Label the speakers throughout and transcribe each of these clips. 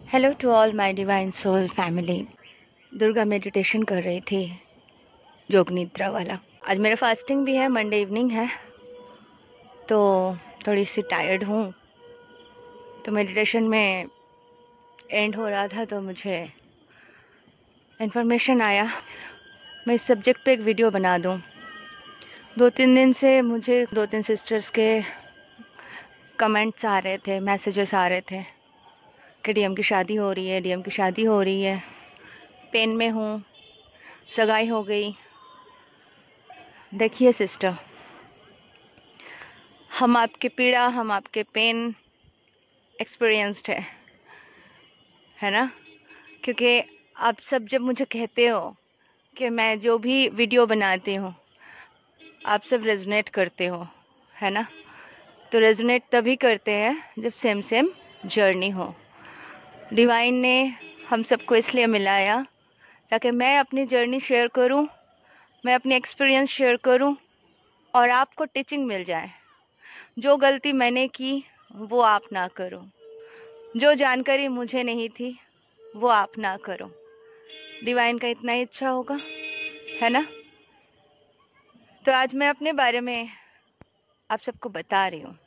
Speaker 1: Hello to all my divine soul family. Durga meditation कर रही थी, योग निद्रा वाला। आज मेरा फास्टिंग भी है, मंडे इवनिंग है, तो थोड़ी सी टायर्ड हूँ। तो मेडिटेशन में एंड हो रहा था तो मुझे इन्फॉर्मेशन आया मैं इस सब्जेक्ट पे एक वीडियो बना दूँ। 2-3 दिन से मुझे 2-3 सिस्टर्स के कमेंट्स आ रहे थे, मैसेजेस आ रहे थे कि डीएम की शादी हो रही है, डीएम की शादी हो रही है, पेन में हूँ, सगाई हो गई। देखिए सिस्टर, हम आपके पीड़ा, हम आपके पेन एक्सपीरियंस्ड है ना। क्योंकि आप सब जब मुझे कहते हो कि मैं जो भी वीडियो बनाती हूँ आप सब रेजोनेट करते हो, है ना। तो रेजोनेट तभी करते हैं जब सेम सेम जर्नी हो। डिवाइन ने हम सबको इसलिए मिलाया ताकि मैं अपनी जर्नी शेयर करूं, मैं अपनी एक्सपीरियंस शेयर करूं और आपको टीचिंग मिल जाए। जो गलती मैंने की वो आप ना करो, जो जानकारी मुझे नहीं थी वो आप ना करो। डिवाइन का इतना ही इच्छा होगा, है ना। तो आज मैं अपने बारे में आप सबको बता रही हूँ।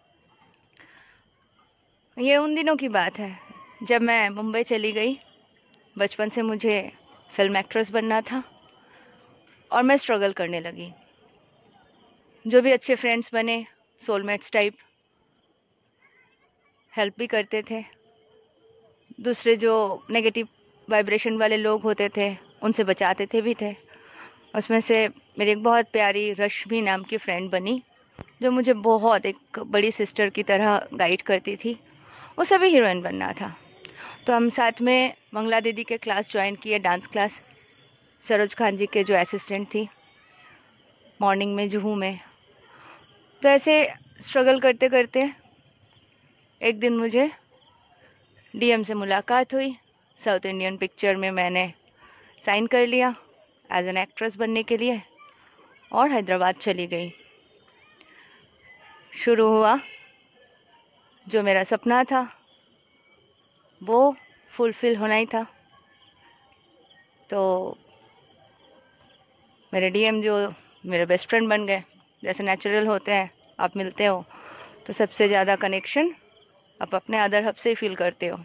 Speaker 1: ये उन दिनों की बात है जब मैं मुंबई चली गई। बचपन से मुझे फिल्म एक्ट्रेस बनना था और मैं स्ट्रगल करने लगी। जो भी अच्छे फ्रेंड्स बने, सोलमेट्स टाइप, हेल्प भी करते थे। दूसरे जो नेगेटिव वाइब्रेशन वाले लोग होते थे उनसे बचाते थे भी थे। उसमें से मेरी एक बहुत प्यारी रश्मि नाम की फ्रेंड बनी जो मुझे बहुत एक बड़ी सिस्टर की तरह गाइड करती थी। उसे भी हीरोइन बनना था, तो हम साथ में मंगला दीदी के क्लास ज्वाइन किए, डांस क्लास। सरोज खान जी के जो असिस्टेंट थी, मॉर्निंग में, जुहू में। तो ऐसे स्ट्रगल करते करते एक दिन मुझे डीएम से मुलाकात हुई। साउथ इंडियन पिक्चर में मैंने साइन कर लिया एज एन एक्ट्रेस बनने के लिए और हैदराबाद चली गई। शुरू हुआ जो मेरा सपना था वो फुलफिल होना ही था। तो मेरे डीएम जो मेरे बेस्ट फ्रेंड बन गए। जैसे नेचुरल होते हैं, आप मिलते हो तो सबसे ज़्यादा कनेक्शन आप अपने अदर हब से ही फील करते हो।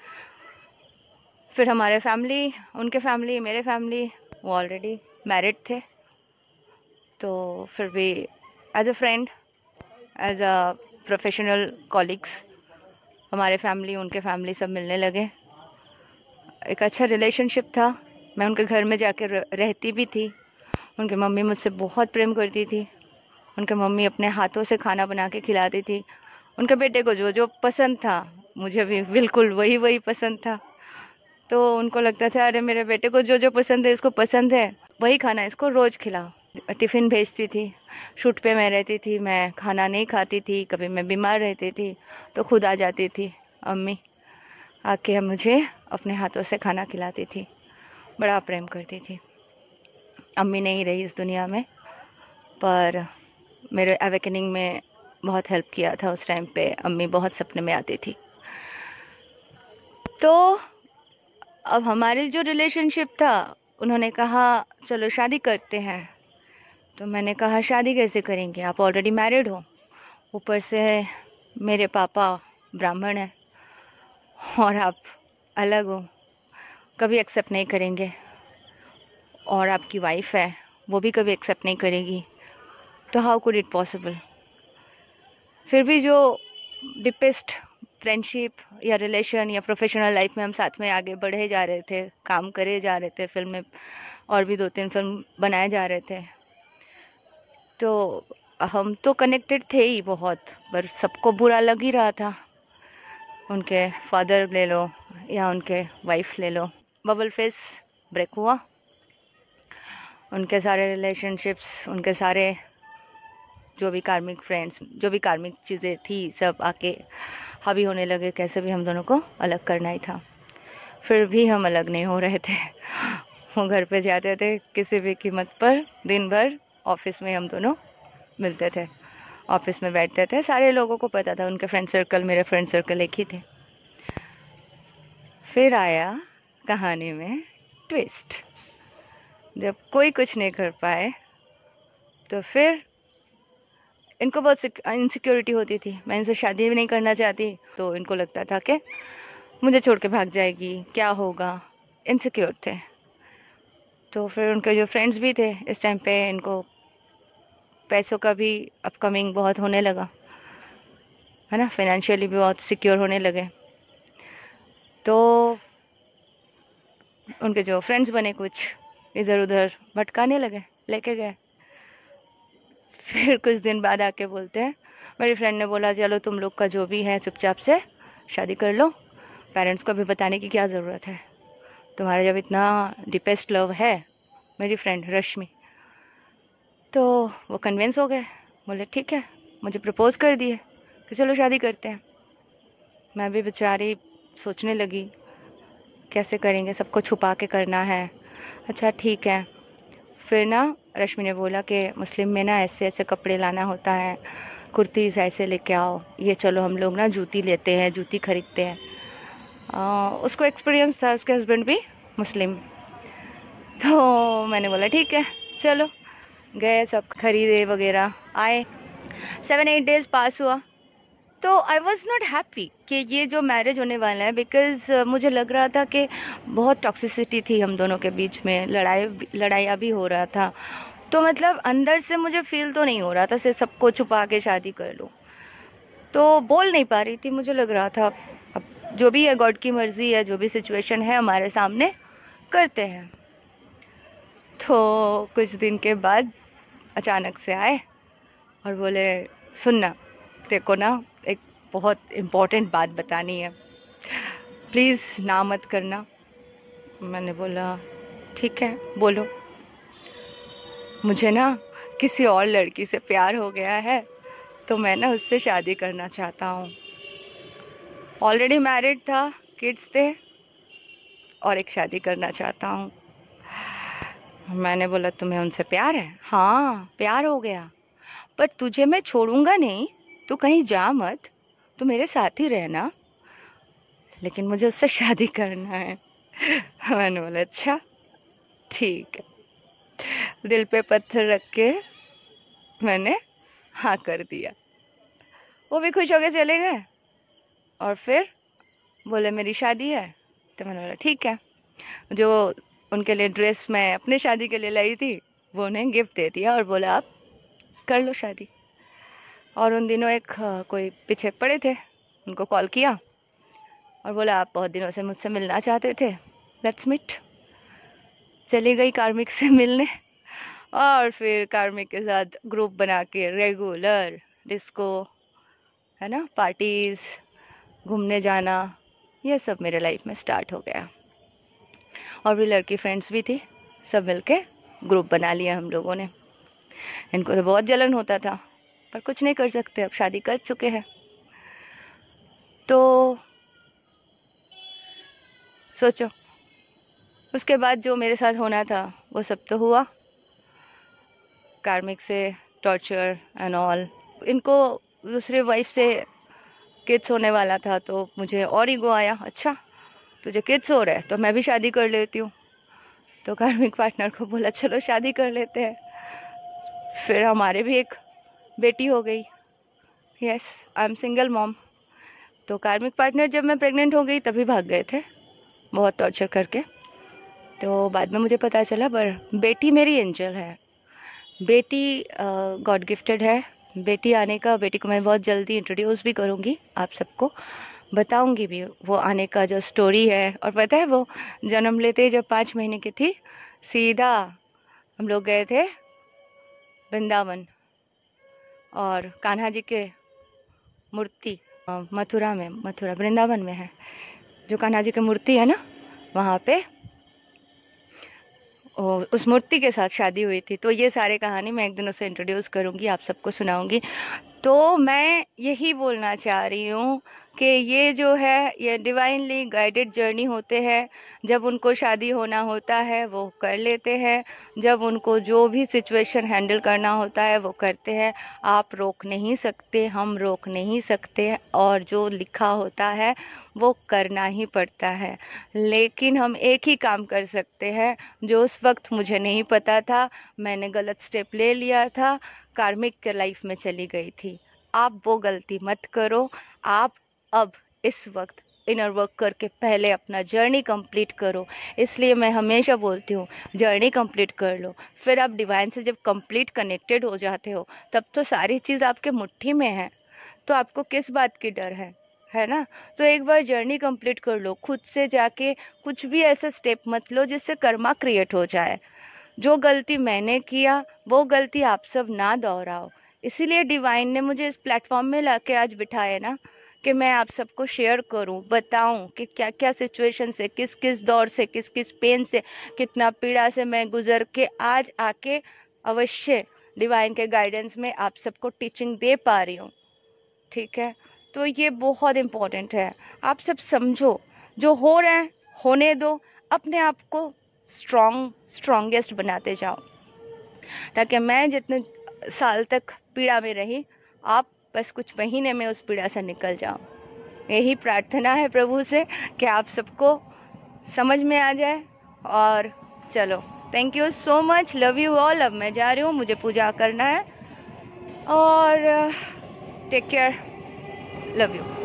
Speaker 1: फिर हमारे फैमिली, उनके फैमिली, मेरे फैमिली, वो ऑलरेडी मैरिड थे। तो फिर भी as a friend, as a professional colleagues, हमारे फैमिली, उनके फैमिली सब मिलने लगे। एक अच्छा रिलेशनशिप था। मैं उनके घर में जाकर रहती भी थी। उनकी मम्मी मुझसे बहुत प्रेम करती थी। उनके मम्मी अपने हाथों से खाना बना के खिलाती थी। उनके बेटे को जो जो पसंद था मुझे भी बिल्कुल वही वही पसंद था। तो उनको लगता था अरे मेरे बेटे को जो जो पसंद है, इसको पसंद है, वही खाना इसको रोज़ खिलाओ। टिफ़िन भेजती थी। शूट पे मैं रहती थी, मैं खाना नहीं खाती थी। कभी मैं बीमार रहती थी तो खुद आ जाती थी अम्मी, आके मुझे अपने हाथों से खाना खिलाती थी। बड़ा प्रेम करती थी। अम्मी नहीं रही इस दुनिया में, पर मेरे अवेकनिंग में बहुत हेल्प किया था। उस टाइम पे अम्मी बहुत सपने में आती थी। तो अब हमारे जो रिलेशनशिप था, उन्होंने कहा चलो शादी करते हैं। तो मैंने कहा शादी कैसे करेंगे, आप ऑलरेडी मैरिड हो, ऊपर से मेरे पापा ब्राह्मण हैं और आप अलग हो, कभी एक्सेप्ट नहीं करेंगे। और आपकी वाइफ है, वो भी कभी एक्सेप्ट नहीं करेगी। तो हाउ कुड इट पॉसिबल। फिर भी जो डीपेस्ट फ्रेंडशिप या रिलेशन या प्रोफेशनल लाइफ में हम साथ में आगे बढ़े जा रहे थे, काम करे जा रहे थे, फिल्म में और भी 2-3 फिल्म बनाए जा रहे थे। तो हम तो कनेक्टेड थे ही बहुत, पर सबको बुरा लग ही रहा था। उनके फादर ले लो या उनके वाइफ ले लो, बबल फेस ब्रेक हुआ। उनके सारे रिलेशनशिप्स, उनके सारे जो भी कार्मिक फ्रेंड्स, जो भी कार्मिक चीज़ें थी, सब आके हावी होने लगे। कैसे भी हम दोनों को अलग करना ही था। फिर भी हम अलग नहीं हो रहे थे। वो घर पे जाते थे किसी भी कीमत पर। दिन भर ऑफिस में हम दोनों मिलते थे, ऑफिस में बैठते थे। सारे लोगों को पता था, उनके फ्रेंड सर्कल, मेरे फ्रेंड सर्कल एक ही थे। फिर आया कहानी में ट्विस्ट। जब कोई कुछ नहीं कर पाए तो फिर इनको बहुत इनसिक्योरिटी होती थी। मैं इनसे शादी भी नहीं करना चाहती, तो इनको लगता था कि मुझे छोड़ के भाग जाएगी, क्या होगा, इनसिक्योर थे। तो फिर उनके जो फ्रेंड्स भी थे इस टाइम पे, इनको पैसों का भी अपकमिंग बहुत होने लगा, है ना, फाइनेंशियली भी बहुत सिक्योर होने लगे। तो उनके जो फ्रेंड्स बने कुछ इधर उधर भटकाने लगे, लेके गए। फिर कुछ दिन बाद आके बोलते हैं, मेरी फ्रेंड ने बोला चलो तुम लोग का जो भी है चुपचाप से शादी कर लो, पेरेंट्स को भी बताने की क्या ज़रूरत है, तुम्हारा जब इतना डीपेस्ट लव है, मेरी फ्रेंड रश्मि। तो वो कन्विंस हो गए, बोले ठीक है, मुझे प्रपोज़ कर दिए कि चलो शादी करते हैं। मैं भी बेचारी सोचने लगी कैसे करेंगे, सबको छुपा के करना है। अच्छा ठीक है। फिर ना रश्मि ने बोला कि मुस्लिम में ना ऐसे ऐसे कपड़े लाना होता है, कुर्तीज़ ऐसे लेके आओ, ये चलो हम लोग ना जूती लेते हैं, जूती खरीदते हैं। उसको एक्सपीरियंस था, उसके हस्बैंड भी मुस्लिम। तो मैंने बोला ठीक है चलो, गए, सब खरीदे वगैरह, आए। 7-8 डेज़ पास हुआ तो आई वॉज़ नॉट हैप्पी कि ये जो मैरिज होने वाला है, बिकॉज़ मुझे लग रहा था कि बहुत टॉक्सिसिटी थी हम दोनों के बीच में, लड़ाइयाँ भी हो रहा था। तो मतलब अंदर से मुझे फील तो नहीं हो रहा था सिर्फ सबको छुपा के शादी कर लूँ। तो बोल नहीं पा रही थी, मुझे लग रहा था अब जो भी है गॉड की मर्ज़ी है, जो भी सिचुएशन है हमारे सामने करते हैं। तो कुछ दिन के बाद अचानक से आए और बोले सुनना, तेरे को ना एक बहुत इम्पोर्टेंट बात बतानी है, प्लीज़ ना मत करना। मैंने बोला ठीक है बोलो। मुझे ना किसी और लड़की से प्यार हो गया है, तो मैं ना उससे शादी करना चाहता हूँ। ऑलरेडी मैरिड था, किड्स थे, और एक शादी करना चाहता हूँ। मैंने बोला तुम्हें उनसे प्यार है? हाँ प्यार हो गया, पर तुझे मैं छोड़ूंगा नहीं, तू कहीं जा मत, तू मेरे साथ ही रहना, लेकिन मुझे उससे शादी करना है। मैंने बोला अच्छा ठीक है। दिल पे पत्थर रख के मैंने हाँ कर दिया। वो भी खुश होके चले गए और फिर बोले मेरी शादी है। तो मैंने बोला ठीक है। जो उनके लिए ड्रेस मैं अपने शादी के लिए लाई थी वो उन्हें गिफ्ट दे दिया और बोला आप कर लो शादी। और उन दिनों एक कोई पीछे पड़े थे, उनको कॉल किया और बोला आप बहुत दिनों से मुझसे मिलना चाहते थे, लेट्स मीट। चली गई कार्मिक से मिलने, और फिर कार्मिक के साथ ग्रुप बना के रेगुलर डिस्को, है ना, पार्टीज़, घूमने जाना, ये सब मेरे लाइफ में स्टार्ट हो गया। और भी लड़की फ्रेंड्स भी थी, सब मिलके ग्रुप बना लिया हम लोगों ने। इनको तो बहुत जलन होता था, पर कुछ नहीं कर सकते, अब शादी कर चुके हैं। तो सोचो उसके बाद जो मेरे साथ होना था वो सब तो हुआ, कार्मिक से टॉर्चर एंड ऑल। इनको दूसरे वाइफ से किड्स होने वाला था, तो मुझे और ईगो आया, अच्छा तुझे किड्स हो रहा है तो मैं भी शादी कर लेती हूँ। तो कार्मिक पार्टनर को बोला चलो शादी कर लेते हैं। फिर हमारे भी एक बेटी हो गई। Yes, I am single mom. तो कार्मिक पार्टनर जब मैं प्रेग्नेंट हो गई तभी भाग गए थे, बहुत टॉर्चर करके। तो बाद में मुझे पता चला, पर बेटी मेरी एंजल है, बेटी गॉड गिफ्टेड है। बेटी आने का, बेटी को मैं बहुत जल्दी इंट्रोड्यूस भी करूँगी, आप सबको बताऊँगी भी वो आने का जो स्टोरी है। और पता है वो जन्म लेते जब 5 महीने की थी, सीधा हम लोग गए थे वृंदावन, और कान्हा जी के मूर्ति मथुरा में, मथुरा वृंदावन में है, जो कान्हा जी की मूर्ति है ना, वहाँ पे उस मूर्ति के साथ शादी हुई थी। तो ये सारे कहानी मैं एक दिन उसे इंट्रोड्यूस करूँगी, आप सबको सुनाऊँगी। तो मैं यही बोलना चाह रही हूँ कि ये जो है ये डिवाइनली गाइडेड जर्नी होते हैं। जब उनको शादी होना होता है वो कर लेते हैं, जब उनको जो भी सिचुएशन हैंडल करना होता है वो करते हैं। आप रोक नहीं सकते, हम रोक नहीं सकते, और जो लिखा होता है वो करना ही पड़ता है। लेकिन हम एक ही काम कर सकते हैं जो उस वक्त मुझे नहीं पता था, मैंने गलत स्टेप ले लिया था, कार्मिक के लाइफ में चली गई थी। आप वो गलती मत करो। आप अब इस वक्त इनर वर्क करके पहले अपना जर्नी कंप्लीट करो। इसलिए मैं हमेशा बोलती हूँ जर्नी कंप्लीट कर लो, फिर आप डिवाइन से जब कंप्लीट कनेक्टेड हो जाते हो तब तो सारी चीज़ आपके मुट्ठी में है, तो आपको किस बात की डर है ना। तो एक बार जर्नी कंप्लीट कर लो, खुद से जाके कुछ भी ऐसा स्टेप मत लो जिससे कर्मा क्रिएट हो जाए। जो गलती मैंने किया वो गलती आप सब ना दोहराओ। इसीलिए डिवाइन ने मुझे इस प्लेटफॉर्म में लाके आज बिठाया ना, कि मैं आप सबको शेयर करूं, बताऊं कि क्या क्या सिचुएशन से, किस किस दौर से, किस किस पेन से, कितना पीड़ा से मैं गुजर के आज आके अवश्य डिवाइन के गाइडेंस में आप सबको टीचिंग दे पा रही हूँ। ठीक है, तो ये बहुत इम्पोर्टेंट है। आप सब समझो, जो हो रहा है होने दो, अपने आप को स्ट्रॉन्गेस्ट बनाते जाओ, ताकि मैं जितने साल तक पीड़ा में रही, आप बस कुछ महीने में उस पीड़ा से निकल जाओ। यही प्रार्थना है प्रभु से कि आप सबको समझ में आ जाए। और चलो, thank you so much, love you all. अब मैं जा रही हूँ, मुझे पूजा करना है, और टेक केयर, लव यू।